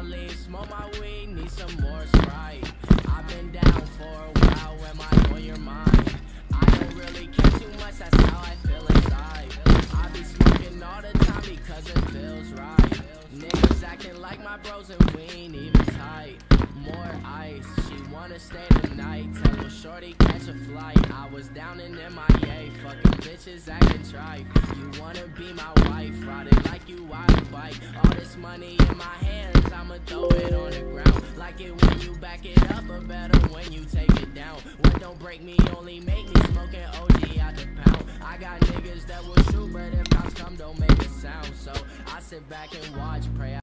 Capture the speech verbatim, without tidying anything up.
lean, smoke my weed, need some more Sprite. I've been down for a while, am I on your mind? I don't really care too much, that's how I feel inside. I be smoking all the time because it feels right. Niggas acting like my bros and we ain't even tight. More ice, she wanna stay tonight. Tell her shorty catch a flight. I was down in M I A, fucking bitches acting trife. You wanna be my wife, ride it like you ride a bike. All this money in my hands, I'ma throw it on the ground. Like it when you back it up, or better when you take it down. What don't break me, only make me smoking O G out the pound. I got niggas that will shoot, but if cops come, don't make a sound. So I sit back and watch, pray.